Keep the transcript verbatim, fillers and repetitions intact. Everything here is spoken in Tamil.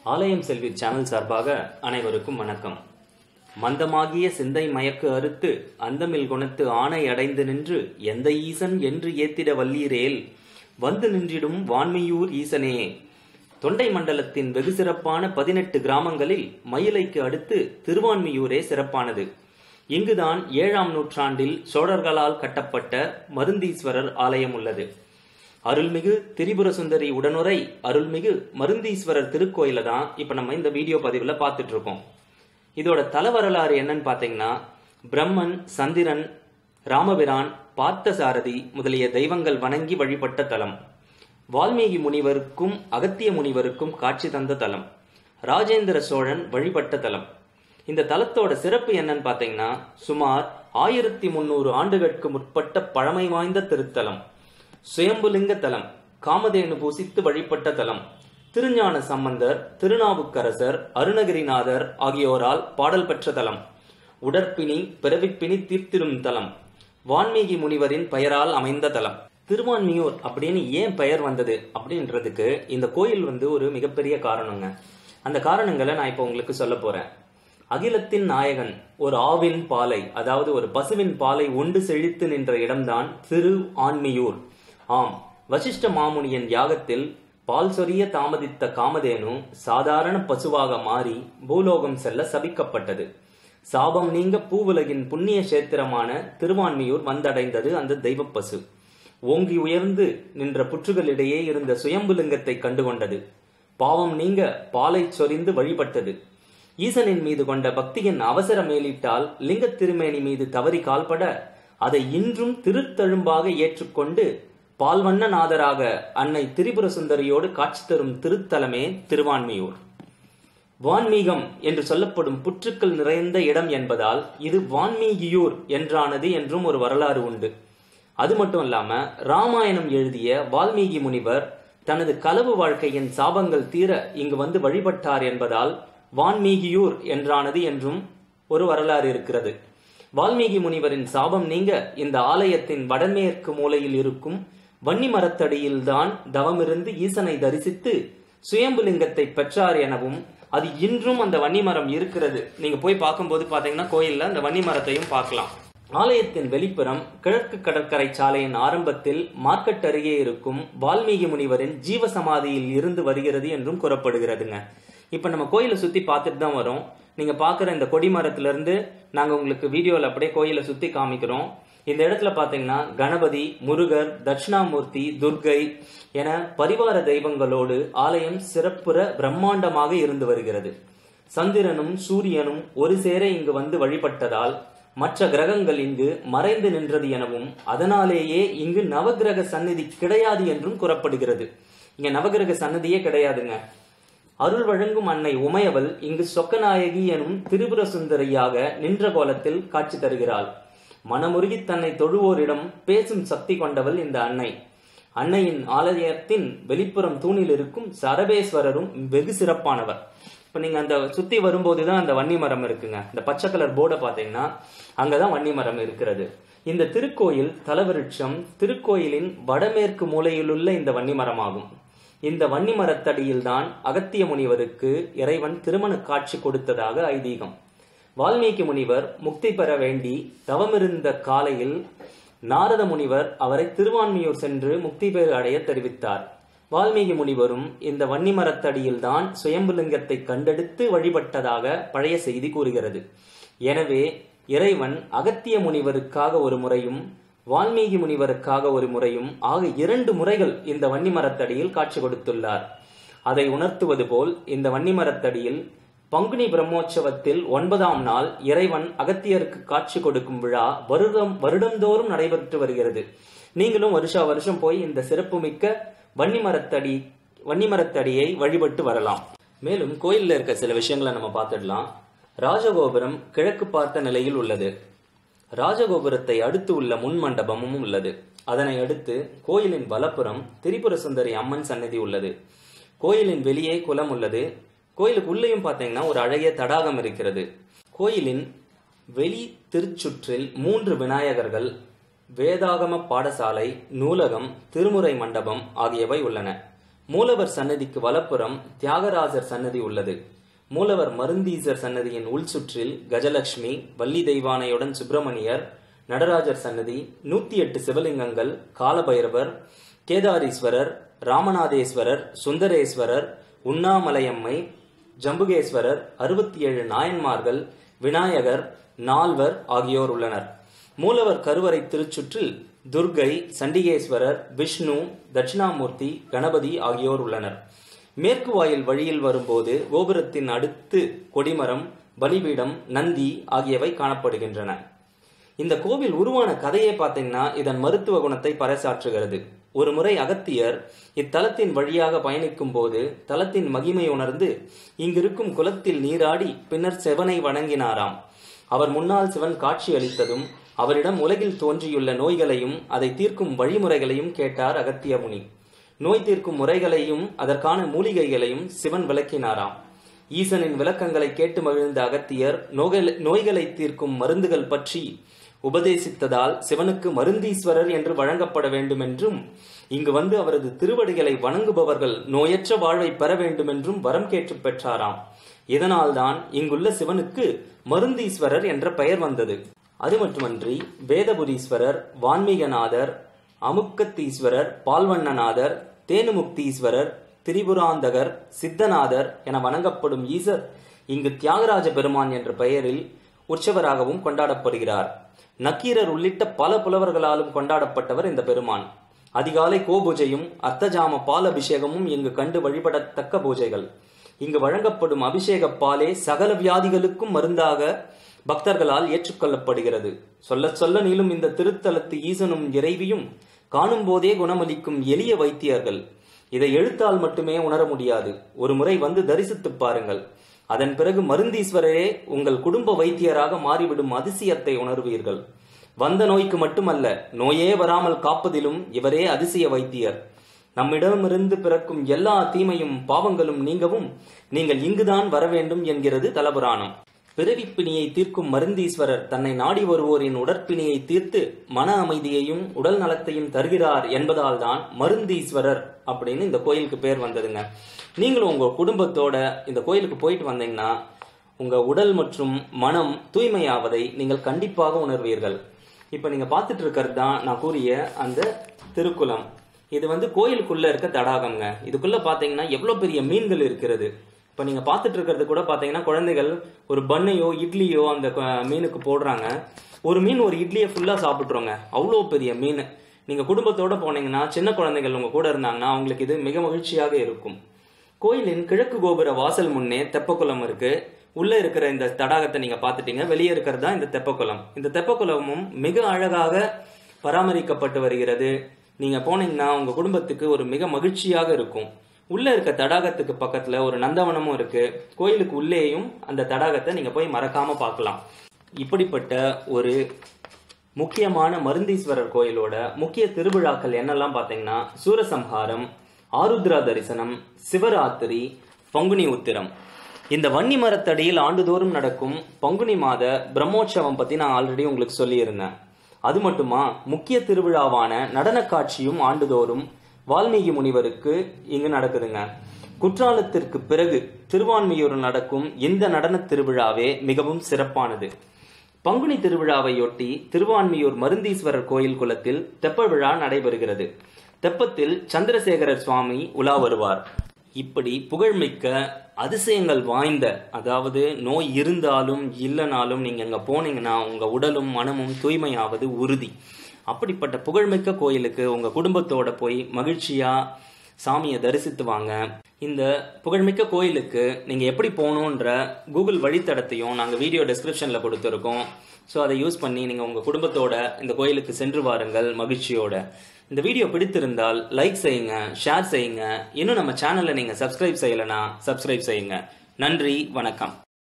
ஆலயம் செல்வி சேனல் சார்பாக அனைவருக்கும் வணக்கம். மந்தமாகிய சிந்தை மயக்கு அறுத்து அந்தமில் குணத்து ஆணை அடைந்து நின்று எந்த ஈசன் என்று ஏத்திட வல்லீரேல் வந்து நின்றிடும் வான்மியூர் ஈசனே. தொண்டை மண்டலத்தின் வெகு சிறப்பான பதினெட்டு கிராமங்களில் மயிலைக்கு அடுத்து திருவான்மியூரே சிறப்பானது. இங்குதான் ஏழாம் நூற்றாண்டில் சோழர்களால் கட்டப்பட்ட மருந்தீஸ்வரர் ஆலயம் உள்ளது. அருள்மிகு திரிபுர சுந்தரி உடனுரை அருள்மிகு மருந்தீஸ்வரர் திருக்கோயில தான் இப்ப நம்ம இந்த வீடியோ பதிவுல பார்த்துட்டு இருக்கோம். இதோட தல வரலாறு என்னன்னு பாத்தீங்கன்னா, பிரம்மன், சந்திரன், ராமபிரான், பார்த்தசாரதி முதலிய தெய்வங்கள் வணங்கி வழிபட்ட தலம். வால்மீகி முனிவருக்கும் அகத்திய முனிவருக்கும் காட்சி தந்த தலம். ராஜேந்திர சோழன் வழிபட்ட தலம். இந்த தலத்தோட சிறப்பு என்னன்னு பாத்தீங்கன்னா, சுமார் ஆயிரத்தி முன்னூறு ஆண்டுகளுக்கு முற்பட்ட பழமை வாய்ந்த திருத்தலம். சுயம்புலிங்க தலம், காமதேனு பூசித்து வழிபட்ட தலம். திருஞான சம்பந்தர், திருநாவுக்கரசர், அருணகிரிநாதர் ஆகியோரால் பாடல் பெற்ற தலம். உடற்பிணி பிறவிப்பிணி தீர்த்திடும் தலம். வான்மீகி முனிவரின் பெயரால் அமைந்த தலம். திருவான்மியூர் அப்படின்னு ஏன் பெயர் வந்தது அப்படின்றதுக்கு இந்த கோயில் வந்து ஒரு மிகப்பெரிய காரணங்க. அந்த காரணங்களை நான் இப்ப உங்களுக்கு சொல்ல போறேன். அகிலத்தின் நாயகன் ஒரு ஆவின் பாலை, அதாவது ஒரு பசுவின் பாலை உண்டு செழித்து நின்ற இடம்தான் திரு ஆன்மியூர். ஆம், வசிஷ்ட மாமுனியின் யாகத்தில் பால் சொரிய தாமதித்த காமதேனு சாதாரண பசுவாக மாறி பூலோகம் செல்ல சபிக்கப்பட்டது. சாபம் நீங்க பூவுலகின் புண்ணிய கஷேத்திரமான திருவான்மியூர் வந்தடைந்தது அந்த தெய்வ பசு. ஓங்கி உயர்ந்து நின்ற புற்றுகளிடையே இருந்த சுயம்புலிங்கத்தை கண்டுகொண்டது. பாவம் நீங்க பாலை சொரிந்து வழிபட்டது. ஈசனின் மீது கொண்ட பக்தியின் அவசர மேலிட்டால் லிங்க திருமேனி மீது தவறி கால்பட அதை இன்றும் திருத்தழும்பாக ஏற்றுக்கொண்டு பால்வண்ணநாதராக அன்னை திரிபுர சுந்தரியோடு காட்சி தரும் திருத்தலமே திருவான்மியூர். வான்மீகம் என்று சொல்லப்படும் புற்றுக்கள் நிறைந்த இடம் என்பதால் இது வான்மீகியூர் என்றானது என்றும் ஒரு வரலாறு உண்டு. அது மட்டும் இல்லாம ராமாயணம் எழுதிய வால்மீகி முனிவர் தனது களவு வாழ்க்கையின் சாபங்கள் தீர இங்கு வந்து வழிபட்டார் என்பதால் வான்மீகியூர் என்றானது என்றும் ஒரு வரலாறு இருக்கிறது. வால்மீகி முனிவரின் சாபம் நீங்க இந்த ஆலயத்தின் வடமேற்கு மூலையில் இருக்கும் வன்னி மரத்தடியில் தான் தவமிருந்து ஈசனை தரிசித்து சுயம்புலிங்கத்தை பெற்றார் எனவும், அது இன்றும் அந்த வன்னி மரம் இருக்கிறது. நீங்க போய் பார்க்கும்போது பாத்தீங்கன்னா கோயில்ல அந்த வன்னி மரத்தையும் பார்க்கலாம். ஆலயத்தின் வெளிப்புறம் கிழக்கு கடற்கரை சாலையின் ஆரம்பத்தில் மார்க்கெட் அருகே இருக்கும் வால்மீகி முனிவரின் ஜீவசமாதியில் இருந்து வருகிறது என்றும் கூறப்படுகிறதுங்க. இப்ப நம்ம கோயிலை சுத்தி பார்த்துட்டு தான் வரோம். நீங்க பாக்குற இந்த கொடிமரத்துல இருந்து நாங்க உங்களுக்கு வீடியோல அப்படியே கோயிலை சுத்தி காமிக்கிறோம். இந்த இடத்துல பாத்தீங்கன்னா கணபதி, முருகர், தட்சிணாமூர்த்தி, துர்கை என பரிவார தெய்வங்களோடு ஆலயம் சிறப்புற பிரம்மாண்டமாக இருந்து வருகிறது. சந்திரனும் சூரியனும் ஒரு சேர இங்கு வந்து வழிபட்டதால் மற்ற கிரகங்கள் இங்கு மறைந்து நின்றது எனவும், அதனாலேயே இங்கு நவகிரக சந்நிதி கிடையாது என்றும் கூறப்படுகிறது. இங்க நவகிரக சன்னதியே கிடையாதுங்க. அருள் வழங்கும் அன்னை உமையவள் இங்கு சொக்கநாயகி எனும் திரிபுர சுந்தரியாக நின்ற கோலத்தில் காட்சி தருகிறாள். மனமுருகி தன்னை தொழுவோரிடம் பேசும் சக்தி கொண்டவள் இந்த அன்னை. அன்னையின் ஆலயத்தின் வெளிப்புறம் தூணில் இருக்கும் சரபேஸ்வரரும் வெகு சிறப்பானவர். இப்ப நீங்க அந்த சுத்தி வரும்போதுதான் அந்த வன்னி மரம் இருக்குங்க. இந்த பச்சை கலர் போர்டை பாத்தீங்கன்னா அங்கதான் வன்னி மரம் இருக்கிறது. இந்த திருக்கோயில் தலவிருட்சம் திருக்கோயிலின் வடமேற்கு மூலையிலுள்ள இந்த வன்னி மரம் ஆகும். இந்த வன்னி மரத்தடியில் தான் அகத்திய முனிவருக்கு இறைவன் திருமண காட்சி கொடுத்ததாக ஐதீகம். வால்மீகி முனிவர் முக்தி பெற வேண்டி தவமிருந்த காலையில் நாரத முனிவர் அவரை திருவான்மியூர் சென்று முக்தி பெறு அடைய தெரிவித்தார். வால்மீகி முனிவரும் இந்த வன்னி மரத்தடியில் தான் சுயம்புலிங்கத்தை கண்டெடுத்து வழிபட்டதாக பழைய செய்தி கூறுகிறது. எனவே இறைவன் அகத்திய முனிவருக்காக ஒரு முறையும் வால்மீகி முனிவருக்காக ஒரு முறையும் ஆக இரண்டு முறைகள் இந்த வன்னி மரத்தடியில் காட்சி கொடுத்துள்ளார். அதை உணர்த்துவது போல் இந்த வன்னி மரத்தடியில் பங்குனி பிரம்மோற்சவத்தில் ஒன்பதாம் நாள் இறைவன் அகத்தியருக்கு காட்சி கொடுக்கும் விழா வருடம் வருடந்தோறும் நடைபெற்று வருகிறது. நீங்களும் வருஷா வருஷம் போய் இந்த சிறப்புமிக்க வன்னி மரத்தடி வன்னி மரத்தடியை வழிபட்டு வரலாம். மேலும் கோயில்ல இருக்க சில விஷயங்களை நம்ம பார்த்துடலாம். ராஜகோபுரம் கிழக்கு பார்த்த நிலையில் உள்ளது. ராஜகோபுரத்தை அடுத்து உள்ள முன் மண்டபமும் உள்ளது. அதனை அடுத்து கோயிலின் வலப்புறம் திரிபுர சுந்தரி அம்மன் சன்னதி உள்ளது. கோயிலின் வெளியே குளம் உள்ளது. கோயிலுக்கு உள்ளேயும் பார்த்தீங்கன்னா ஒரு அழகிய தடாகம் இருக்கிறது. கோயிலின் வெளி திருச்சுற்றில் மூன்று விநாயகர்கள், வேதாகம பாடசாலை, நூலகம், திருமுறை மண்டபம் ஆகியவை உள்ளன. மூலவர் சன்னதிக்கு வலப்புறம் தியாகராஜர் சன்னதி உள்ளது. மூலவர் மருந்தீசர் சன்னதியின் உள் சுற்றில் கஜலட்சுமி, வள்ளி தெய்வானையுடன் சுப்பிரமணியர், நடராஜர் சன்னதி, நூத்தி எட்டு சிவலிங்கங்கள், காலபைரவர், கேதாரீஸ்வரர், ராமநாதேஸ்வரர், சுந்தரேஸ்வரர், உண்ணாமலையம்மை, ஜம்புகேஸ்வரர், அறுபத்தி ஏழு நாயன்மார்கள், விநாயகர், நால்வர் ஆகியோர் உள்ளனர். மூலவர் கருவறை திருச்சுற்றில் துர்கை, சண்டிகேஸ்வரர், விஷ்ணு, தட்சிணாமூர்த்தி, கணபதி ஆகியோர் உள்ளனர். மேற்கு வாயில் வழியில் வரும்போது கோபுரத்தின் அடுத்து கொடிமரம், பலிபீடம், நந்தி ஆகியவை காணப்படுகின்றன. இந்த கோவில் உருவான கதையை பார்த்தீங்கன்னா இதன் மருத்துவ குணத்தை பறைசாற்றுகிறது. ஒரு முறை அகத்தியர் இத்தலத்தின் வழியாக பயணிக்கும் போது தலத்தின் மகிமை உணர்ந்து இங்கிருக்கும் குளத்தில் நீராடி பின்னர் சிவனை வணங்கினாராம். அவர் முன்னால் சிவன் காட்சி அளித்ததும் அவரிடம் உலகில் தோன்றியுள்ள நோய்களையும் அதை தீர்க்கும் வழிமுறைகளையும் கேட்டார் அகத்திய முனி. நோய் தீர்க்கும் முறைகளையும் அதற்கான மூலிகைகளையும் சிவன் விளக்கினாராம். ஈசனின் விளக்கங்களை கேட்டு மகிழ்ந்த அகத்தியர் நோய்களை தீர்க்கும் மருந்துகள் பற்றி உபதேசித்ததால் சிவனுக்கு மருந்தீஸ்வரர் என்று வழங்கப்பட வேண்டும் என்றும், இங்கு வந்து அவரது திருவடிகளை வணங்குபவர்கள் நோயற்ற வாழ்வை பெற வேண்டும் என்றும் வரம் கேட்டு பெற்றாராம். இதனால்தான் இங்குள்ள சிவனுக்கு மருந்தீஸ்வரர் என்ற பெயர் வந்தது. அது மட்டுமன்றி வேதபுரீஸ்வரர், வான்மீகநாதர், அமுக்கத்தீஸ்வரர், பால்வண்ணநாதர், தேனுமுக்தீஸ்வரர், திரிபுராந்தகர், சித்தநாதர் என வணங்கப்படும் ஈசர் இங்கு தியாகராஜ பெருமான் என்ற பெயரில் உற்சவராகவும் கொண்டாடப்படுகிறார். நக்கீரர் உள்ளிட்ட பல புலவர்களாலும் கொண்டாடப்பட்டவர் இந்த பெருமான். அதிகாலை கோபூஜையும் அர்த்தஜாம பால் அபிஷேகமும் இங்கு கண்டு வழிபடத்தக்க பூஜைகள். இங்கு வழங்கப்படும் அபிஷேக பாலே சகல வியாதிகளுக்கும் மருந்தாக பக்தர்களால் ஏற்றுக்கொள்ளப்படுகிறது. சொல்ல சொல்ல நீளும் இந்த திருத்தலத்து ஈசனும் இறைவியும் காணும் போதே குணமளிக்கும் எளிய வைத்தியர்கள். இதை எழுத்தால் மட்டுமே உணர முடியாது. ஒரு முறை வந்து தரிசித்து பாருங்கள். அதன் பிறகு மருந்தீஸ்வரரே உங்கள் குடும்ப வைத்தியராக மாறிவிடும் அதிசயத்தை உணர்வீர்கள். வந்த நோய்க்கு மட்டுமல்ல, நோயே வராமல் காப்பதிலும் இவரே அதிசய வைத்தியர். நம்மிடமிருந்து பிறக்கும் எல்லா தீமையும் பாவங்களும் நீங்கவும் நீங்கள் இங்குதான் வர வேண்டும் என்கிறது தலபுராணம். பிறவிப்பிணியை தீர்க்கும் மருந்தீஸ்வரர் தன்னை நாடி வருவோரின் உடற்பிணியை தீர்த்து மன அமைதியையும் உடல் நலத்தையும் தருகிறார் என்பதால் தான் மருந்தீஸ்வரர் அப்படின்னு இந்த கோயிலுக்கு பேர் வந்ததுங்க. நீங்களும் உங்க குடும்பத்தோட இந்த கோயிலுக்கு போயிட்டு வந்தீங்கன்னா உங்க உடல் மற்றும் மனம் தூய்மையாவதை நீங்கள் கண்டிப்பாக உணர்வீர்கள். இப்ப நீங்க பார்த்துட்டு இருக்கிறது தான் நான் கூறிய அந்த திருக்குளம். இது வந்து கோயிலுக்குள்ள இருக்க தடாகம்ங்க. இதுக்குள்ள பாத்தீங்கன்னா எவ்வளவு பெரிய மீன்கள் இருக்கிறது. இப்ப நீங்க பாத்துட்டு இருக்கிறது கூட பாத்தீங்கன்னா குழந்தைகள் ஒரு பண்ணையோ இட்லியோ அந்த மீனுக்கு போடுறாங்க. ஒரு மீன் ஒரு இட்லியை ஃபுல்லா சாப்பிட்டுருங்க. அவ்வளோ பெரிய மீன். நீங்க குடும்பத்தோட போனீங்கன்னா சின்ன குழந்தைகள் உங்க கூட இருந்தாங்கன்னா அவங்களுக்கு இது மிக மகிழ்ச்சியாக இருக்கும். கோயிலின் கிழக்கு கோபுர வாசல் முன்னே தெப்பக்குளம் இருக்கு. உள்ள இருக்கிற இந்த தடாகத்தை நீங்க பாத்துட்டீங்க. வெளியே இருக்கிறது தான் இந்த தெப்பக்குளம். இந்த தெப்பக்குளமும் மிக அழகாக பராமரிக்கப்பட்டு வருகிறது. நீங்க போனீங்கன்னா உங்க குடும்பத்துக்கு ஒரு மிக மகிழ்ச்சியாக இருக்கும். உள்ள இருக்க தடாகத்துக்கு பக்கத்துல ஒரு நந்தவனமும் இருக்கு. கோயிலுக்கு உள்ளேயும் அந்த தடாகத்தை நீங்க போய் மறக்காம பார்க்கலாம். இப்படிப்பட்ட ஒரு முக்கியமான மருந்தீஸ்வரர் கோயிலோட முக்கிய திருவிழாக்கள் என்னெல்லாம் பாத்தீங்கன்னா சூரசம்ஹாரம், ஆருத்ரா தரிசனம், சிவராத்திரி, பங்குனி உத்திரம். இந்த வன்னி மரத்தடியில் ஆண்டுதோறும் நடக்கும் பங்குனி மாத பிரம்மோற்சவம் பத்தி நான் ஆல்ரெடி உங்களுக்கு சொல்லியிருந்தேன். அது மட்டுமா, முக்கிய திருவிழாவான நடன காட்சியும் ஆண்டுதோறும் வால்மீகி முனிவருக்கு இங்கு நடக்குதுங்க. குற்றாலத்திற்கு பிறகு திருவான்மியூர் நடக்கும் இந்த நடன திருவிழாவே மிகவும் சிறப்பானது. பங்குனி திருவிழாவையொட்டி திருவான்மியூர் மருந்தீஸ்வரர் கோயில் குளத்தில் தெப்ப விழா நடைபெறுகிறது. தெப்பத்தில் சந்திரசேகரர் சுவாமி உலா வருவார். இப்படி புகழ்மிக்க அதிசயங்கள் வாய்ந்த, அதாவது நோய் இருந்தாலும் இல்லைனாலும் நீங்க அங்க போனீங்கன்னா உங்க உடலும் மனமும் தூய்மையாவது உறுதி. அப்படிப்பட்ட புகழ்மிக்க கோயிலுக்கு உங்க குடும்பத்தோட போய் மகிழ்ச்சியா சாமியை தரிசித்து வாங்க. இந்த புகழ்மிக்க கோயிலுக்கு நீங்க எப்படி போகணுன்ற கூகுள் வழித்தடத்தையும் நாங்க வீடியோ டிஸ்கிரிப்ஷன்ல கொடுத்துருக்கோம். ஸோ அதை யூஸ் பண்ணி நீங்க உங்க குடும்பத்தோட இந்த கோயிலுக்கு சென்று வாருங்கள் மகிழ்ச்சியோட. இந்த வீடியோ பிடித்திருந்தால் லைக் செய்யுங்க, ஷேர் செய்யுங்க. இன்னும் நம்ம சேனலை நீங்க சப்ஸ்கிரைப் செய்யலைன்னா சப்ஸ்கிரைப் செய்யுங்க. நன்றி, வணக்கம்.